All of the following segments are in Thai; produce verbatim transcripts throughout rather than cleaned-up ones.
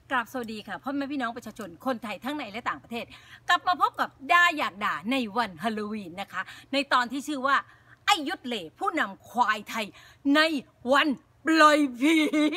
กราบสวัสดีค่ะพ่อแม่พี่น้องประชาชนคนไทยทั้งในและต่างประเทศกลับมาพบกับด่าอยากด่าในวันฮาโลวีนนะคะในตอนที่ชื่อว่าไอ้ยุทธเหล่ผู้นำควายไทยในวันปล่อยผี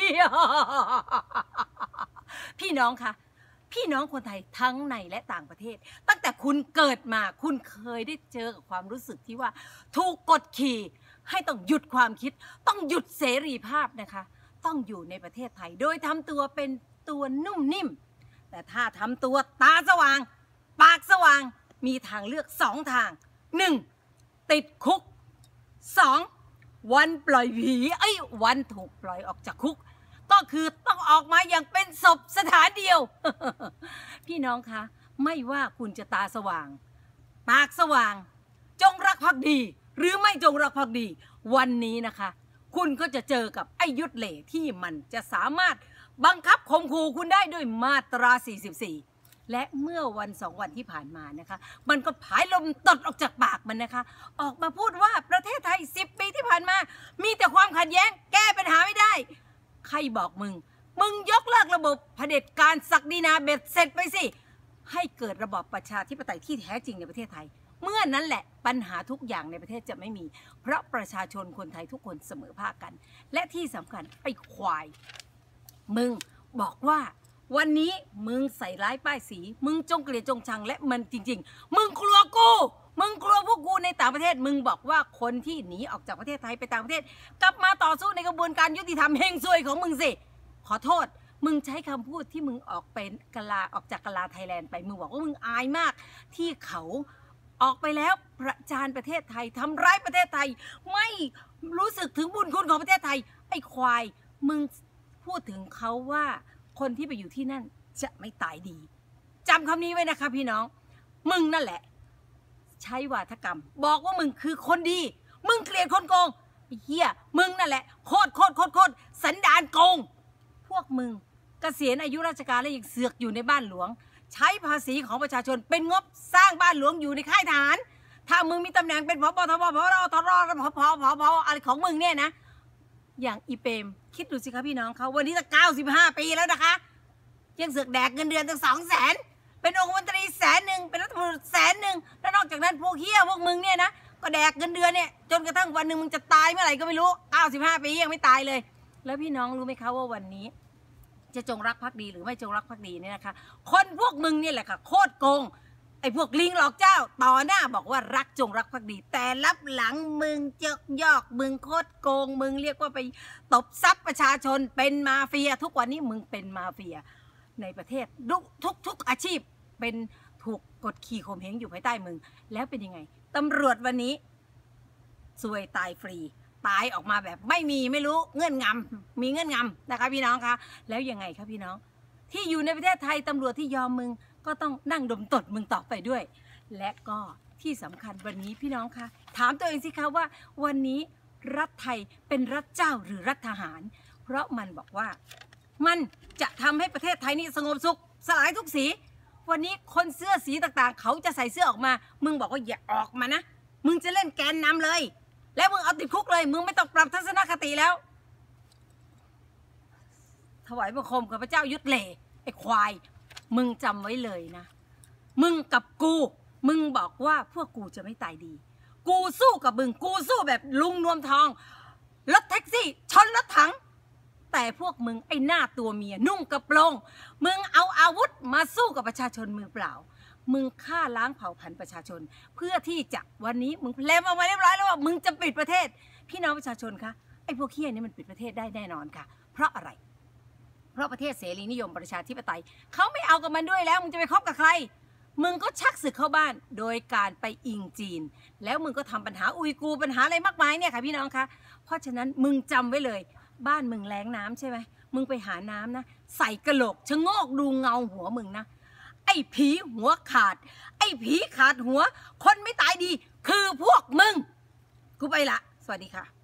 พี่น้องคะพี่น้องคนไทยทั้งในและต่างประเทศตั้งแต่คุณเกิดมาคุณเคยได้เจอกับความรู้สึกที่ว่าถูกกดขี่ให้ต้องหยุดความคิดต้องหยุดเสรีภาพนะคะต้องอยู่ในประเทศไทยโดยทำตัวเป็นตัวนุ่มนิ่มแต่ถ้าทำตัวตาสว่างปากสว่างมีทางเลือกสองทางหนึ่งติดคุกสองวันปล่อยผีไอ้วันถูกปล่อยออกจากคุกก็คือต้องออกมาอย่างเป็นศพสถานเดียว พี่น้องคะไม่ว่าคุณจะตาสว่างปากสว่างจงรักภักดีหรือไม่จงรักภักดีวันนี้นะคะคุณก็จะเจอกับไอ้ยุทธเหล่ที่มันจะสามารถบังคับข่มขู่คุณได้ด้วยมาตราสี่สิบสี่และเมื่อวันสองวันที่ผ่านมานะคะมันก็ผายลมตดออกจากปากมันนะคะออกมาพูดว่าประเทศไทยสิบปีที่ผ่านมามีแต่ความขัดแย้งแก้ปัญหาไม่ได้ใครบอกมึงมึงยกเลิกระบบเผด็จการศักดินาเบ็ดเสร็จไปสิให้เกิดระบอบประชาธิปไตยที่แท้จริงในประเทศไทยเมื่อนั้นแหละปัญหาทุกอย่างในประเทศจะไม่มีเพราะประชาชนคนไทยทุกคนเสมอภาคกันและที่สำคัญไอ้ควายมึงบอกว่าวันนี้มึงใส่ร้ายป้ายสีมึงจงเกลียดจงชังและมันจริงๆมึงกลัวกูมึงกลัวพวกกูในต่างประเทศมึงบอกว่าคนที่หนีออกจากประเทศไทยไปต่างประเทศกลับมาต่อสู้ในกระบวนการยุติธรรมเฮงซวยของมึงสิขอโทษมึงใช้คำพูดที่มึงออกเป็นกะลาออกจากกะลาไทยแลนด์ไปมึงบอกว่ามึงอายมากที่เขาออกไปแล้วประจานประเทศไทยทำร้ายประเทศไทยไม่รู้สึกถึงบุญคุณของประเทศไทยไอ้ควายมึงพูดถึงเขาว่าคนที่ไปอยู่ที่นั่นจะไม่ตายดีจำคำนี้ไว้นะคะพี่น้องมึงนั่นแหละใช้วาทกรรมบอกว่ามึงคือคนดีมึงเกลียดคนโกงเฮียมึงนั่นแหละโคตรโคตรโคตรโคตรสันดานโกงพวกมึงเกษียณอายุราชการแล้วยังเสือกอยู่ในบ้านหลวงใช้ภาษีของประชาชนเป็นงบสร้างบ้านหลวงอยู่ในค่ายทหารถ้ามึงมีตำแหน่งเป็นผบทบผบทรผบผบอะไรของมึงเนี่ยนะอย่างอีเปมคิดดูสิคะพี่น้องเขาวันนี้จะเก้าสิบห้าปีแล้วนะคะยังเสือกแดกเงินเดือนตั้งสองแสนเป็นองคมนตรีแสนหนึ่งเป็นรัฐมนตรีแสนหนึ่งแล้วนอกจากนั้นพวกเฮี้ยพวกมึงเนี่ยนะก็แดกเงินเดือนเนี่ยจนกระทั่งวันหนึ่งมึงจะตายเมื่อไหร่ก็ไม่รู้เก้าสิบห้าปียังไม่ตายเลยแล้วพี่น้องรู้ไหมคะว่าวันนี้จะจงรักภักดีหรือไม่จงรักภักดีเนี่ยนะคะคนพวกมึงเนี่ยแหละค่ะโคตรโกงไอ้พวกลิงหลอกเจ้าต่อหน้าบอกว่ารักจงรักภักดีแต่ลับหลังมึงเจกยอกมึงโคตรโกงมึงเรียกว่าไปตบทรัพย์ประชาชนเป็นมาเฟียทุกวันนี้มึงเป็นมาเฟียในประเทศทุกทุกทุกอาชีพเป็นถูกกดขี่ข่มเหงอยู่ภายใต้มึงแล้วเป็นยังไงตำรวจวันนี้ซวยตายฟรีตายออกมาแบบไม่มีไม่รู้เงื่อนงำมีเงื่อนงำนะคะพี่น้องคะแล้วยังไงคะพี่น้องที่อยู่ในประเทศไทยตำรวจที่ยอมมึงก็ต้องนั่งดมตดมึงต่อไปด้วยและก็ที่สำคัญวันนี้พี่น้องคะถามตัวเองสิคะว่าวันนี้รัฐไทยเป็นรัฐเจ้าหรือรัฐทหารเพราะมันบอกว่ามันจะทำให้ประเทศไทยนี้สงบสุขสลายทุกสีวันนี้คนเสื้อสีต่างๆเขาจะใส่เสื้อออกมามึงบอกว่าอย่าออกมานะมึงจะเล่นแกนนำเลยแล้วมึงเอาติดคุกเลยมึงไม่ต้องปรับทัศนคติแล้วถวายบังคมกับพระเจ้ายุทธเหล่ไอ้ควายมึงจำไว้เลยนะมึงกับกูมึงบอกว่าพวกกูจะไม่ตายดีกูสู้กับมึงกูสู้แบบลุงนวมทองรถแท็กซี่ชนรถถังแต่พวกมึงไอ้หน้าตัวเมียนุ่งกระโปรงมึงเอาอาวุธมาสู้กับประชาชนมือเปล่ามึงฆ่าล้างเผ่าพันธุ์ประชาชนเพื่อที่จะวันนี้มึงแลมเอาไว้เรียบร้อยแล้วว่ามึงจะปิดประเทศพี่น้องประชาชนคะไอ้พวกเหี้ยนี่มันปิดประเทศได้แน่นอนค่ะเพราะอะไรเพราะประเทศเสรีนิยมประชาธิปไตยเขาไม่เอากับมันด้วยแล้วมึงจะไปคบกับใครมึงก็ชักศึกเข้าบ้านโดยการไปอิงจีนแล้วมึงก็ทำปัญหาอุยกูปัญหาอะไรมากมายเนี่ยค่ะพี่น้องคะเพราะฉะนั้นมึงจำไว้เลยบ้านมึงแล้งน้ำใช่ไหมมึงไปหาน้ำนะใส่กระโหลกชะโงกดูเงาหัวมึงนะไอ้ผีหัวขาดไอ้ผีขาดหัวคนไม่ตายดีคือพวกมึงกูไปละสวัสดีค่ะ